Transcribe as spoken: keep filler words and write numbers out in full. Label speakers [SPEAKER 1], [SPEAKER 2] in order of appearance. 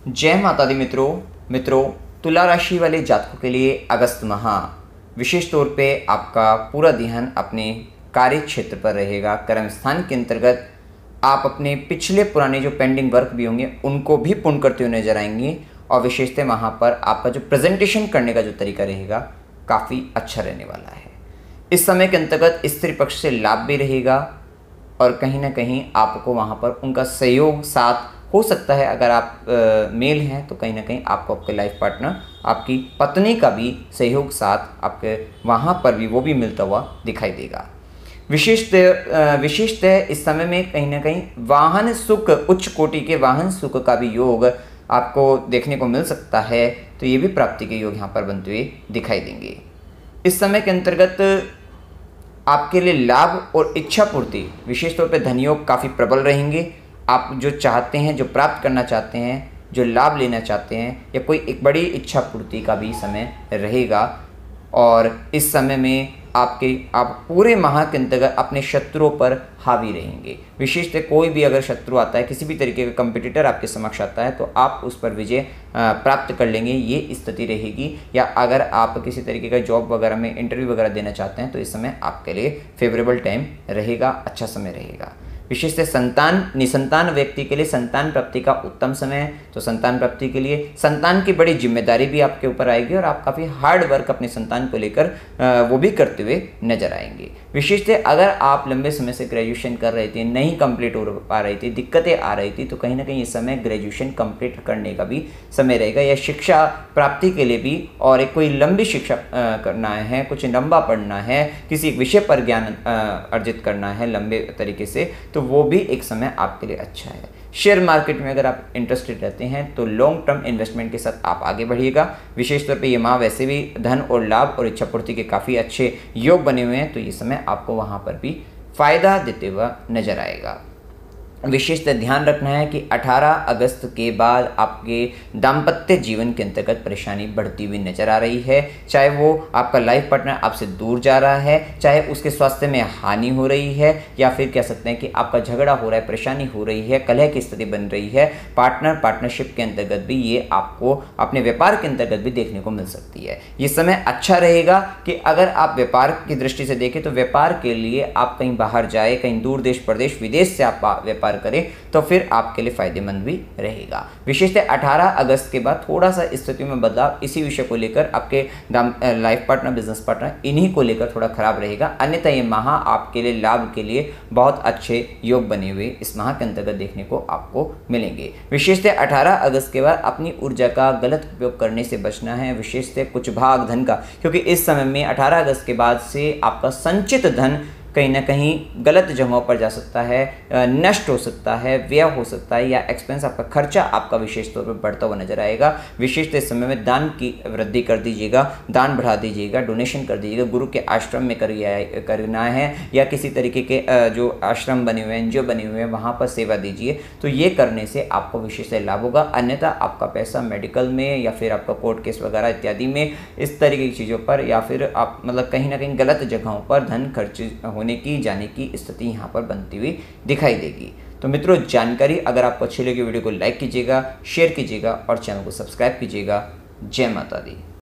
[SPEAKER 1] जय माता दी मित्रों मित्रों तुला राशि वाले जातकों के लिए अगस्त माह विशेष तौर पे आपका पूरा ध्यान अपने कार्य क्षेत्र पर रहेगा। कर्म स्थान के अंतर्गत आप अपने पिछले पुराने जो पेंडिंग वर्क भी होंगे उनको भी पूर्ण करते हुए नजर आएंगे और विशेषतः वहाँ पर आपका जो प्रेजेंटेशन करने का जो तरीका रहेगा काफ़ी अच्छा रहने वाला है। इस समय के अंतर्गत स्त्री पक्ष से लाभ भी रहेगा और कहीं ना कहीं आपको वहाँ पर उनका सहयोग साथ हो सकता है। अगर आप आ, मेल हैं तो कहीं ना कहीं आपको आपके लाइफ पार्टनर आपकी पत्नी का भी सहयोग साथ आपके वहाँ पर भी वो भी मिलता हुआ दिखाई देगा। विशेषतः विशेषतः इस समय में कहीं ना कहीं वाहन सुख, उच्च कोटि के वाहन सुख का भी योग आपको देखने को मिल सकता है, तो ये भी प्राप्ति के योग यहाँ पर बनते हुए दिखाई देंगे। इस समय के अंतर्गत आपके लिए लाभ और इच्छा पूर्ति विशेष तौर पे धन योग काफ़ी प्रबल रहेंगे। आप जो चाहते हैं, जो प्राप्त करना चाहते हैं, जो लाभ लेना चाहते हैं या कोई एक बड़ी इच्छा पूर्ति का भी समय रहेगा। और इस समय में आपके आप पूरे माह के अंतर्गत अपने शत्रुओं पर हावी रहेंगे। विशेषतः कोई भी अगर शत्रु आता है, किसी भी तरीके का कंपटीटर आपके समक्ष आता है तो आप उस पर विजय प्राप्त कर लेंगे, ये स्थिति रहेगी। या अगर आप किसी तरीके का जॉब वगैरह में इंटरव्यू वगैरह देना चाहते हैं तो इस समय आपके लिए फेवरेबल टाइम रहेगा, अच्छा समय रहेगा। विशेषतः संतान निसंतान व्यक्ति के लिए संतान प्राप्ति का उत्तम समय है, तो संतान प्राप्ति के लिए संतान की बड़ी जिम्मेदारी भी आपके ऊपर आएगी और आप काफ़ी हार्ड वर्क अपने संतान को लेकर वो भी करते हुए नजर आएंगे। विशेषतः अगर आप लंबे समय से ग्रेजुएशन कर रहे थे, नहीं कंप्लीट हो पा रही थी, दिक्कतें आ रही थी, तो कहीं ना कहीं इस समय ग्रेजुएशन कंप्लीट करने का भी समय रहेगा या शिक्षा प्राप्ति के लिए भी। और एक कोई लंबी शिक्षा करना है, कुछ लंबा पढ़ना है, किसी विषय पर ज्ञान अर्जित करना है लंबे तरीके से, तो वो भी एक समय आपके लिए अच्छा है। शेयर मार्केट में अगर आप इंटरेस्टेड रहते हैं तो लॉन्ग टर्म इन्वेस्टमेंट के साथ आप आगे बढ़िएगा। विशेष तौर पे ये माह वैसे भी धन और लाभ और इच्छा पूर्ति के काफ़ी अच्छे योग बने हुए हैं, तो ये समय आपको वहाँ पर भी फायदा देते हुआ नजर आएगा। विशेषतः ध्यान रखना है कि अठारह अगस्त के बाद आपके दाम्पत्य जीवन के अंतर्गत परेशानी बढ़ती हुई नजर आ रही है। चाहे वो आपका लाइफ पार्टनर आपसे दूर जा रहा है, चाहे उसके स्वास्थ्य में हानि हो रही है, या फिर कह सकते हैं कि आपका झगड़ा हो रहा है, परेशानी हो रही है, कलह की स्थिति बन रही है। पार्टनर पार्टनरशिप के अंतर्गत भी ये आपको अपने व्यापार के अंतर्गत भी देखने को मिल सकती है। ये समय अच्छा रहेगा कि अगर आप व्यापार की दृष्टि से देखें तो व्यापार के लिए आप कहीं बाहर जाए, कहीं दूर देश प्रदेश विदेश से आप व्यापार करें तो फिर आपके लिए फायदेमंद भी रहेगा। विशेषतः अठारह अगस्त के बाद थोड़ा सा स्थिति में बदलाव इसी विषय को लेकर, आपके लाइफ पार्टनर, बिजनेस पार्टनर, इन्हीं को लेकर थोड़ा खराब रहेगा। अन्यथा ये माह आपके लिए लाभ के लिए बहुत अच्छे योग बने हुए इस माह के अंतर्गत देखने को आपको मिलेंगे। विशेषतः अठारह अगस्त के बाद अपनी ऊर्जा का गलत उपयोग करने से बचना है, विशेषतः कुछ भाग धन का, क्योंकि इस समय में अठारह अगस्त के बाद से आपका संचित धन कहीं ना कहीं गलत जगहों पर जा सकता है, नष्ट हो सकता है, व्यय हो सकता है, या एक्सपेंस आपका खर्चा आपका विशेष तौर पर बढ़ता हुआ नजर आएगा। विशेषतः इस समय में दान की वृद्धि कर दीजिएगा, दान बढ़ा दीजिएगा, डोनेशन कर दीजिएगा, गुरु के आश्रम में करिए करना है, या किसी तरीके के जो आश्रम बने हुए हैं, एनजीओ बने हुए हैं, वहाँ पर सेवा दीजिए, तो ये करने से आपको विशेष लाभ होगा। अन्यथा आपका पैसा मेडिकल में या फिर आपका कोर्ट केस वगैरह इत्यादि में, इस तरीके की चीज़ों पर, या फिर आप मतलब कहीं ना कहीं गलत जगहों पर धन खर्च होने की जाने की स्थिति यहाँ पर बनती हुई दिखाई देगी। तो मित्रों, जानकारी अगर आपको अच्छी लगी वीडियो को लाइक कीजिएगा, शेयर कीजिएगा और चैनल को सब्सक्राइब कीजिएगा। जय माता दी।